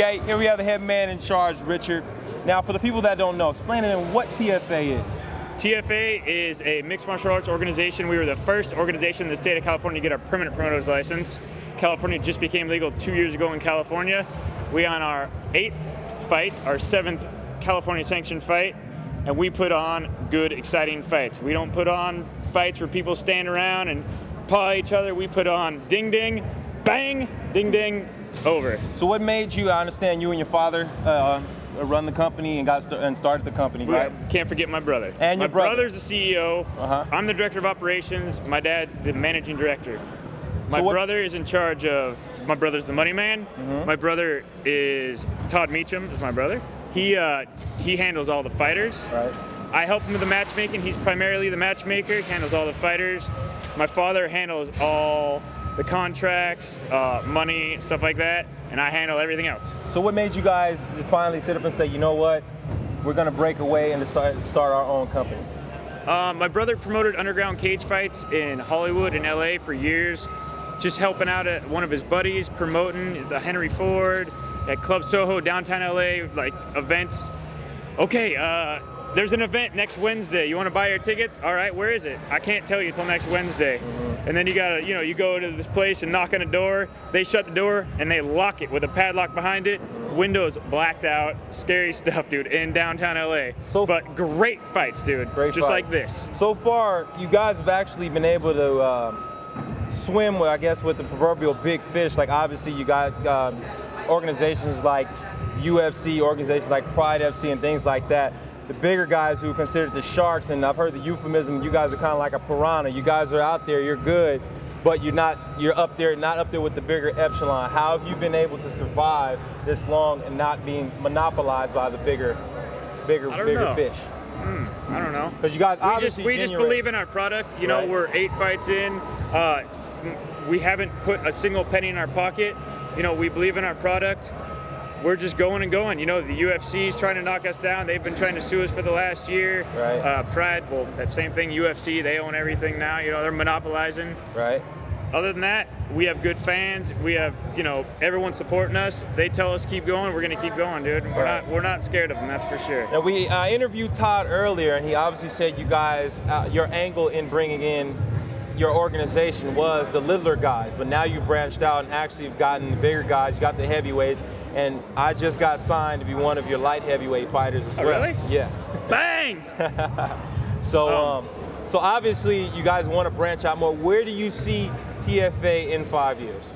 Okay, here we have the head man in charge, Richard. Now, for the people that don't know, explain to them what TFA is. TFA is a mixed martial arts organization. We were the first organization in the state of California to get our permanent promoter's license. California just became legal 2 years ago in California. We on our 8th fight, our 7th California sanctioned fight, and we put on good, exciting fights. We don't put on fights where people stand around and paw each other. We put on ding ding, bang, ding ding, over. So what made you, I understand you and your father run the company and started the company, right? Can't forget my brother. And your brother. My brother's the CEO. I'm the director of operations. My dad's the managing director. My brother is in charge of, my brother's the money man. My brother is, Todd Meacham is my brother. He handles all the fighters. Right. I help him with the matchmaking. He's primarily the matchmaker. He handles all the fighters. My father handles all the contracts, money, stuff like that, and I handle everything else. So what made you guys finally sit up and say, you know what, we're gonna break away and start our own company? My brother promoted underground cage fights in Hollywood and LA for years, just helping out at one of his buddies, promoting the Henry Ford, at Club Soho, downtown LA, like events. Okay, there's an event next Wednesday. You want to buy your tickets? All right, where is it? I can't tell you until next Wednesday. And then you gotta, you go to this place and knock on a door. They shut the door and they lock it with a padlock behind it. Windows blacked out. Scary stuff, dude, in downtown LA. But great fights, dude. Great just fights. like this. So far, you guys have actually been able to swim with, I guess, with the proverbial big fish. Like obviously, you got organizations like UFC, organizations like Pride FC, and things like that. The bigger guys who are considered the sharks, and I've heard the euphemism, you guys are kind of like a piranha. You guys are out there, you're good, but you're up there, not up there with the bigger echelon. How have you been able to survive this long and not being monopolized by the bigger fish? I don't know. Because you guys obviously we just believe in our product. You know, we're 8 fights in. We haven't put a single penny in our pocket. You know, we believe in our product. We're just going and going. You know, the UFC is trying to knock us down. They've been trying to sue us for the last year. Right. Pride, well, that same thing. UFC, they own everything now. You know, they're monopolizing. Right. Other than that, we have good fans. We have, everyone supporting us. They tell us keep going. We're gonna keep going, dude. We're not scared of them. That's for sure. Now we interviewed Todd earlier, and he obviously said you guys, your angle in bringing in your organization was the littler guys, but now you branched out and actually have gotten the bigger guys. You got the heavyweights, and I just got signed to be one of your light heavyweight fighters as well. Really? Yeah. Bang! So, so obviously you guys want to branch out more. Where do you see TFA in 5 years?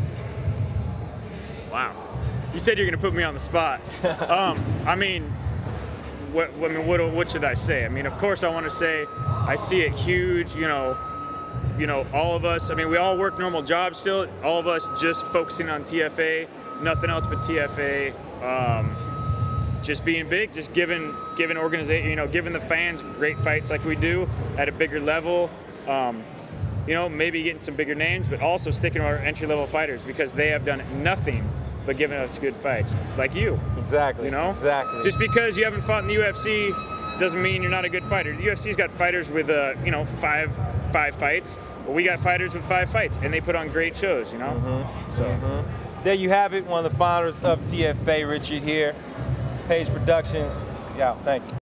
Wow. You said you're going to put me on the spot. I mean, what should I say? I mean, of course I want to say I see it huge, all of us, I mean, we all work normal jobs still, all of us just focusing on TFA, nothing else but TFA, just being big, just giving organization, giving the fans great fights like we do at a bigger level, maybe getting some bigger names, but also sticking to our entry-level fighters because they have done nothing but giving us good fights, like you. Exactly, exactly. Just because you haven't fought in the UFC doesn't mean you're not a good fighter. The UFC's got fighters with, five fights. Well, we got fighters with 5 fights, and they put on great shows, So there you have it, one of the founders of TFA, Richard here, Page Productions. Yeah, thank you.